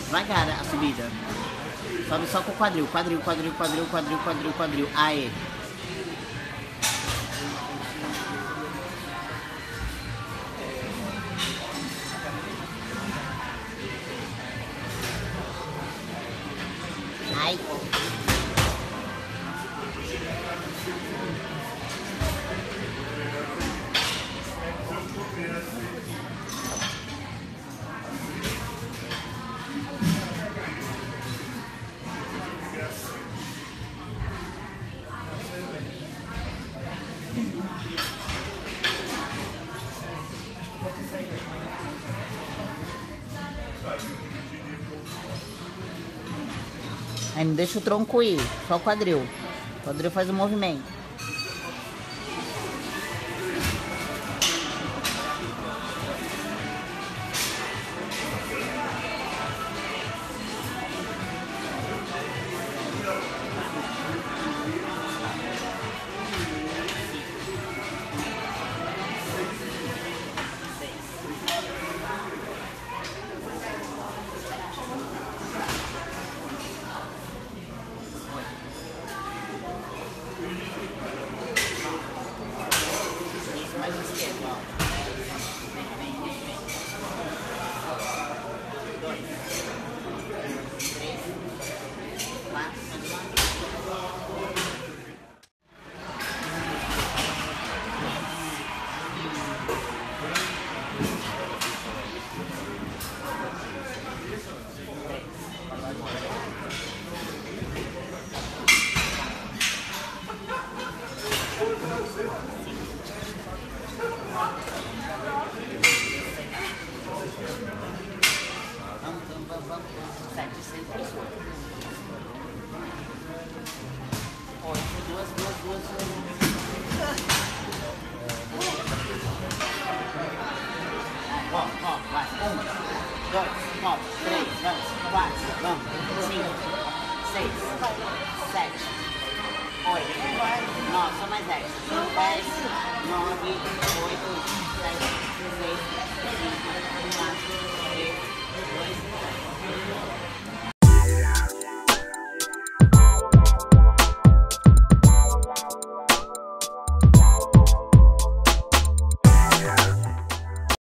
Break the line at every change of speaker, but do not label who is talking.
Devagar a subida. Sobe só com o quadril. Quadril, quadril, quadril, quadril, quadril, quadril. Aê. Ai. Aí não deixa o tronco ir, só o quadril. O quadril faz o movimento. Vai, 1, 2, 3, vamos, 4, vamos, 5, 6, 7, 8, 9, só mais 10, 10, 9, 8, 7,